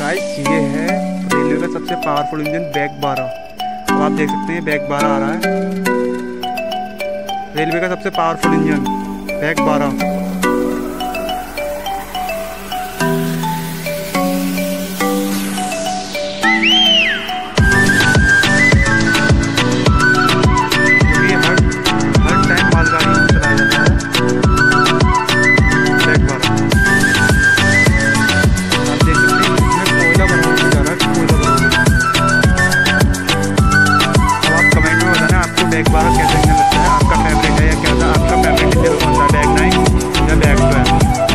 Guys ये है railway का सबसे पावरफुल इंजन बैक 12। तो आप देख सकते हैं बैक 12 आ रहा है। रेलवे का सबसे पावरफुल इंजन बैक 12। बैक 12 कैसे इंजन लगता है, आपका फेवरेट है या क्या था, आपका फेवरेट इंजन कौन सा, बैक 9 या बैक 12?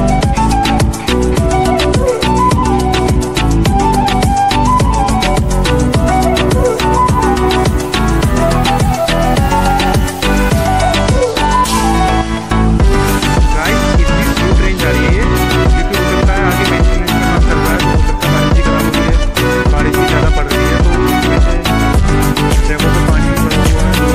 गाइस इतनी स्लो ट्रेन जा रही है ये, क्योंकि हो सकता है आगे मेंटेनेंस का काम चल रहा है, तो हो सकता है बारिश भी खराब हो रही है, बारिश भी ज़्यादा पड़ रही है, तो उसकी वजह से ट्रैकों पे पानी भी भरा हुआ है।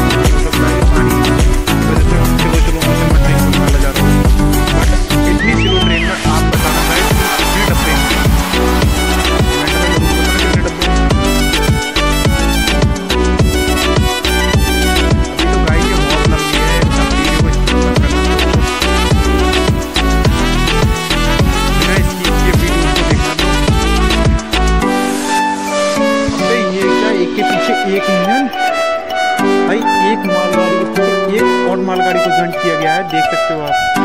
के पीछे एक इंजन भाई, एक मालगाड़ी के पीछे एक और मालगाड़ी को जॉइंट किया गया है, देख सकते हो आप।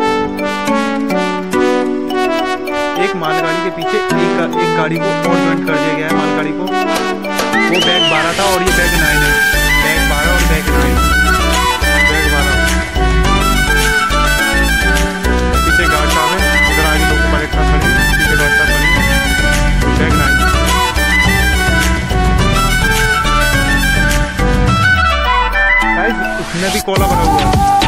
एक मालगाड़ी के पीछे एक गाड़ी को और जॉइंट कर दिया गया है, मालगाड़ी को। वो बैक 12 था और ये बैक 9 है। बैक 12 और बैक 9, बैक 12 पीछे गार्ड साहब है, इधर आगे लोग कलेक्टर खड़े, पीछे गार्ड साहब खड़े, बैक 9। उसमें भी कोला भरा हुआ है।